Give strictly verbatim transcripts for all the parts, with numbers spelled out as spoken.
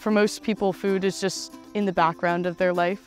For most people, food is just in the background of their life,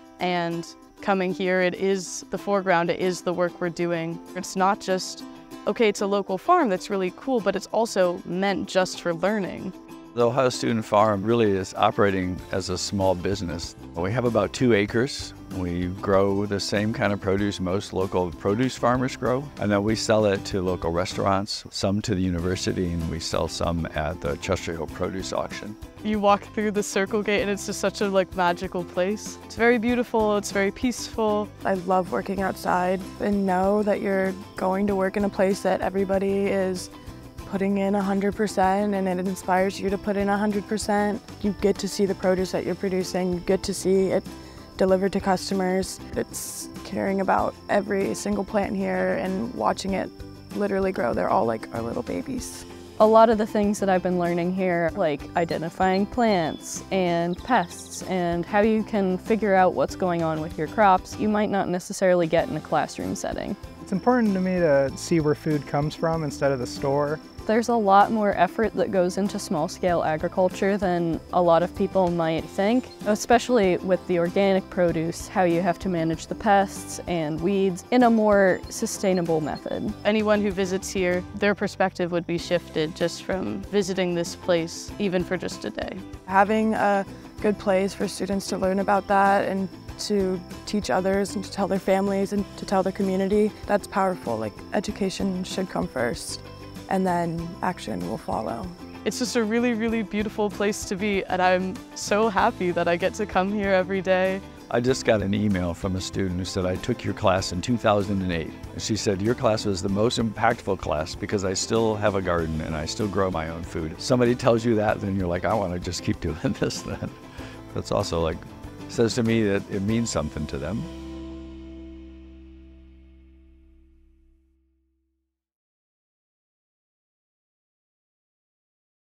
and coming here, it is the foreground, it is the work we're doing. It's not just, okay, it's a local farm, that's really cool, but it's also meant just for learning. The Ohio Student Farm really is operating as a small business. We have about two acres. We grow the same kind of produce most local produce farmers grow, and then we sell it to local restaurants, some to the university, and we sell some at the Chester Hill Produce Auction. You walk through the circle gate and it's just such a like magical place. It's very beautiful, it's very peaceful. I love working outside and know that you're going to work in a place that everybody is putting in one hundred percent, and it inspires you to put in one hundred percent. You get to see the produce that you're producing, you get to see it delivered to customers. It's caring about every single plant here and watching it literally grow. They're all like our little babies. A lot of the things that I've been learning here, like identifying plants and pests and how you can figure out what's going on with your crops, you might not necessarily get in a classroom setting. It's important to me to see where food comes from instead of the store. There's a lot more effort that goes into small-scale agriculture than a lot of people might think, especially with the organic produce, how you have to manage the pests and weeds in a more sustainable method. Anyone who visits here, their perspective would be shifted just from visiting this place, even for just a day. Having a good place for students to learn about that and to teach others and to tell their families and to tell their community, that's powerful. Like, education should come first, and then action will follow. It's just a really, really beautiful place to be, and I'm so happy that I get to come here every day. I just got an email from a student who said, I took your class in two thousand eight. And she said, your class was the most impactful class because I still have a garden and I still grow my own food. Somebody tells you that, then you're like, I want to just keep doing this then. That's also like, says to me that it means something to them.